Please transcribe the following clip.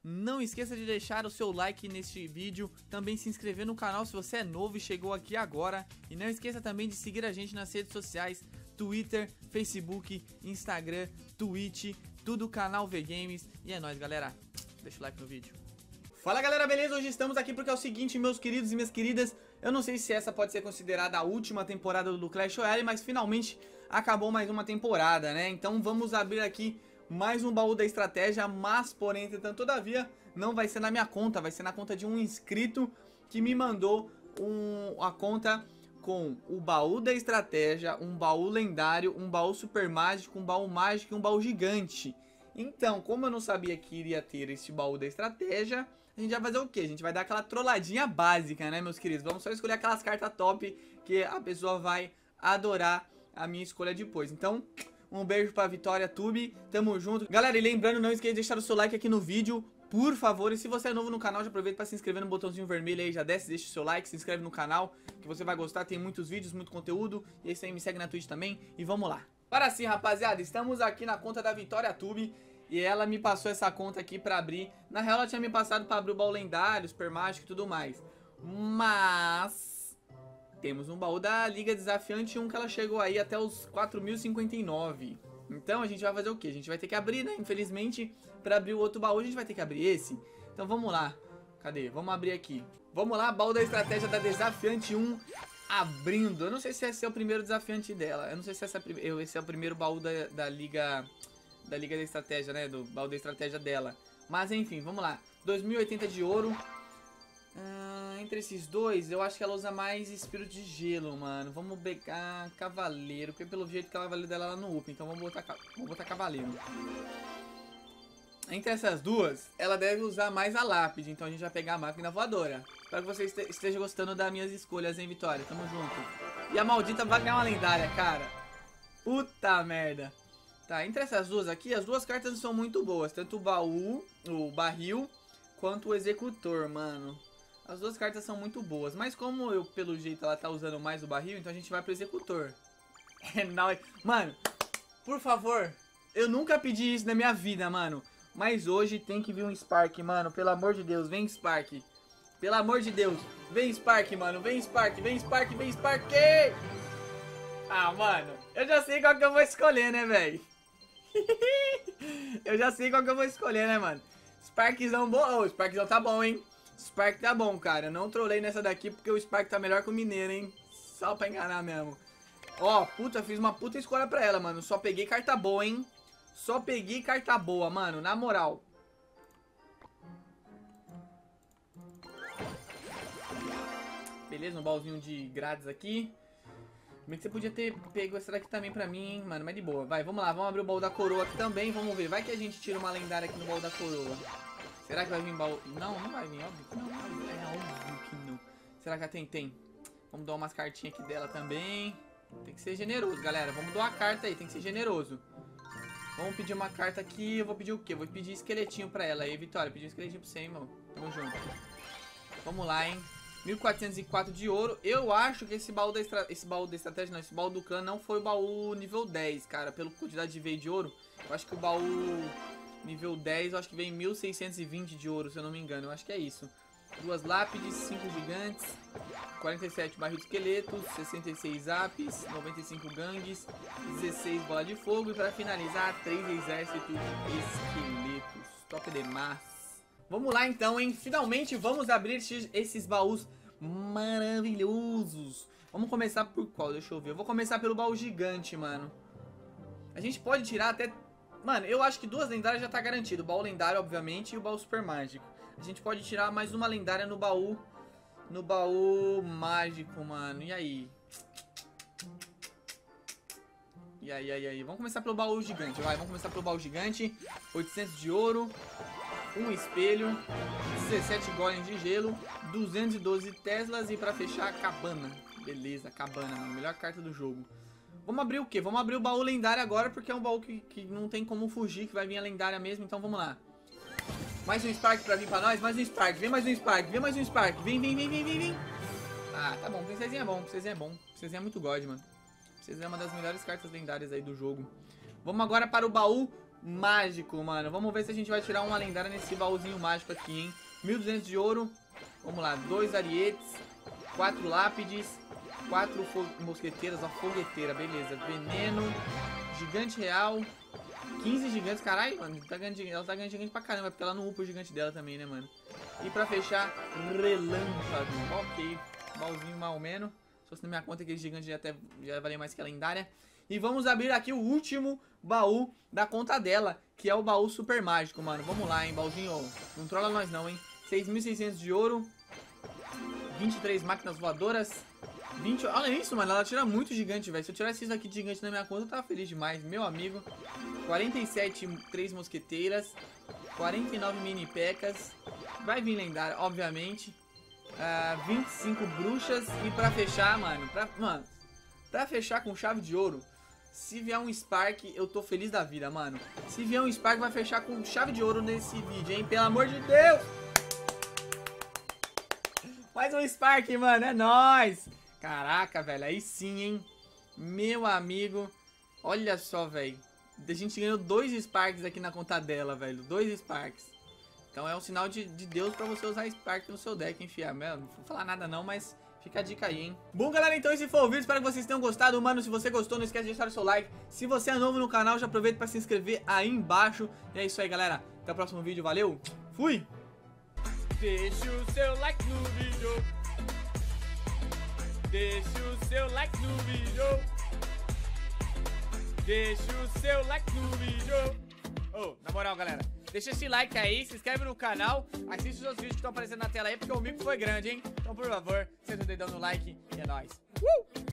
Não esqueça de deixar o seu like neste vídeo, também se inscrever no canal se você é novo e chegou aqui agora. E não esqueça também de seguir a gente nas redes sociais, Twitter, Facebook, Instagram, Twitch, tudo canal VGames. E é nóis, galera, deixa o like no vídeo. Fala galera, beleza? Hoje estamos aqui porque é o seguinte, meus queridos e minhas queridas, eu não sei se essa pode ser considerada a última temporada do Clash Royale, mas finalmente acabou mais uma temporada, né? Então vamos abrir aqui mais um baú da estratégia, mas porém, entretanto, todavia, não vai ser na minha conta, vai ser na conta de um inscrito que me mandou a conta com o baú da estratégia, um baú lendário, um baú super mágico, um baú mágico e um baú gigante. Então, como eu não sabia que iria ter esse baú da estratégia, a gente vai fazer o quê? A gente vai dar aquela trolladinha básica, né, meus queridos? Vamos só escolher aquelas cartas top que a pessoa vai adorar a minha escolha depois. Então, um beijo pra Vitória Tube, tamo junto. Galera, e lembrando, não esqueça de deixar o seu like aqui no vídeo, por favor. E se você é novo no canal, já aproveita pra se inscrever no botãozinho vermelho aí, já desce, deixa o seu like, se inscreve no canal, que você vai gostar, tem muitos vídeos, muito conteúdo. E é isso aí, me segue na Twitch também, e vamos lá. Para sim, rapaziada, estamos aqui na conta da Vitória Tube, e ela me passou essa conta aqui pra abrir. Na real, ela tinha me passado pra abrir o baú lendário, super mágico e tudo mais. Mas temos um baú da Liga Desafiante 1 que ela chegou aí até os 4.059. Então a gente vai fazer o que? A gente vai ter que abrir, né? Infelizmente, pra abrir o outro baú a gente vai ter que abrir esse. Então vamos lá. Cadê? Vamos abrir aqui. Vamos lá, baú da estratégia da Desafiante 1 abrindo. Eu não sei se esse é o primeiro desafiante dela. Eu não sei se esse é o primeiro baú da Liga da Estratégia, né? Do baú da estratégia dela. Mas enfim, vamos lá. 2.080 de ouro. Entre esses dois, eu acho que ela usa mais espírito de gelo, mano. Vamos pegar cavaleiro, porque pelo jeito o cavaleiro dela é lá no up. Então vamos botar cavaleiro. Entre essas duas, ela deve usar mais a lápide. Então a gente vai pegar a máquina voadora. Espero que você esteja gostando das minhas escolhas, hein, Vitória? Tamo junto. E a maldita vai ganhar uma lendária, cara. Puta merda. Tá, entre essas duas aqui, as duas cartas não são muito boas. Tanto o baú, o barril, quanto o executor, mano. As duas cartas são muito boas, mas como eu, pelo jeito, ela tá usando mais o barril, então a gente vai pro executor. É nóis. Mano, por favor, eu nunca pedi isso na minha vida, mano. Mas hoje tem que vir um Spark, mano. Pelo amor de Deus, vem Spark. Pelo amor de Deus, vem Spark, mano. Vem Spark, vem Spark, vem Spark. Ah, mano, eu já sei qual que eu vou escolher, né, velho? Eu já sei qual que eu vou escolher, né, mano? Sparkzão bom. Ô, Sparkzão tá bom, hein? Spark tá bom, cara. Eu não trolei nessa daqui porque o Spark tá melhor que o Mineiro, hein? Só pra enganar mesmo. Ó, puta, fiz uma puta escolha pra ela, mano. Só peguei carta boa, hein? Só peguei carta boa, mano. Na moral. Beleza, um baúzinho de grades aqui. Bem que você podia ter pego essa daqui também pra mim, hein, mano. Mas de boa. Vai, vamos lá. Vamos abrir o baú da coroa aqui também. Vamos ver. Vai que a gente tira uma lendária aqui no baú da coroa. Será que vai vir baú? Não, não vai vir, óbvio que não. É óbvio que não. Será que já tem? Vamos dar umas cartinhas aqui dela também. Tem que ser generoso, galera. Vamos doar a carta aí, tem que ser generoso. Vamos pedir uma carta aqui. Eu vou pedir o quê? Vou pedir esqueletinho pra ela aí, Vitória. Pedir um esqueletinho pra você, hein, mano. Tamo junto. Vamos lá, hein. 1.404 de ouro. Eu acho que esse baú da estratégia, não. Esse baú do clã não foi o baú nível 10, cara. Pela quantidade de veio de ouro. Eu acho que o baú nível 10, eu acho que vem 1.620 de ouro, se eu não me engano. Eu acho que é isso. 2 lápides, 5 gigantes, 47 barril de esqueletos, 66 apis, 95 gangues, 16 bola de fogo. E para finalizar, 3 exércitos esqueletos. Top demais. Vamos lá então, hein? Finalmente vamos abrir esses baús maravilhosos. Vamos começar por qual? Deixa eu ver. Eu vou começar pelo baú gigante, mano. A gente pode tirar até... Mano, eu acho que 2 lendárias já tá garantido. O baú lendário, obviamente, e o baú super mágico. A gente pode tirar mais uma lendária no baú mágico, mano. E aí? E aí? Vamos começar pelo baú gigante, vai. Vamos começar pelo baú gigante. 800 de ouro. Um espelho. 17 golems de gelo. 212 Teslas. E pra fechar, a cabana. Beleza, cabana, mano. Melhor carta do jogo. Vamos abrir o quê? Vamos abrir o baú lendário agora, porque é um baú que não tem como fugir, que vai vir a lendária mesmo, então vamos lá. Mais um Spark pra vir pra nós, mais um Spark, vem mais um Spark, vem mais um Spark, vem. Ah, tá bom, princesinha é bom, princesinha é muito god, mano. Princesinha é uma das melhores cartas lendárias aí do jogo. Vamos agora para o baú mágico, mano. Vamos ver se a gente vai tirar uma lendária nesse baúzinho mágico aqui, hein. 1.200 de ouro. Vamos lá, 2 arietes, 4 lápides, 4 mosqueteiras, ó, fogueteira, beleza. Veneno, gigante real, 15 gigantes, caralho, mano. Ela tá ganhando gigante pra caramba, porque ela não upa o gigante dela também, né, mano. E pra fechar, relâmpago. Ok, baúzinho mal menos. Se fosse na minha conta, aquele gigante já valia mais que a lendária. E vamos abrir aqui o último baú da conta dela, que é o baú super mágico, mano. Vamos lá, hein, baúzinho. Não trola nós não, hein. 6.600 de ouro, 23 máquinas voadoras, 20... Olha isso, mano, ela tira muito gigante, velho. Se eu tirasse isso aqui de gigante na minha conta, eu tava feliz demais, meu amigo. 47, 3 mosqueteiras, 49 mini pecas. Vai vir lendária, obviamente. 25 bruxas. E pra fechar, mano, pra fechar com chave de ouro, se vier um Spark, eu tô feliz da vida, mano. Se vier um Spark, vai fechar com chave de ouro nesse vídeo, hein? Pelo amor de Deus! Mais um Spark, mano, é nóis! Caraca, velho, aí sim, hein? Meu amigo, olha só, velho. A gente ganhou 2 Sparks aqui na conta dela, velho. 2 Sparks. Então é um sinal de Deus pra você usar Spark no seu deck, enfim. Não vou falar nada não, mas fica a dica aí, hein? Bom, galera, então esse foi o vídeo. Espero que vocês tenham gostado. Mano, se você gostou, não esquece de deixar o seu like. Se você é novo no canal, já aproveita pra se inscrever aí embaixo. E é isso aí, galera. Até o próximo vídeo. Valeu! Fui! Deixa o seu like no vídeo. Deixa o seu like no vídeo. Deixa o seu like no vídeo. Oh, na moral, galera, deixa esse like aí, se inscreve no canal, assiste os outros vídeos que estão aparecendo na tela aí, porque o mico foi grande, hein? Então, por favor, senta o dedão no like e é nóis.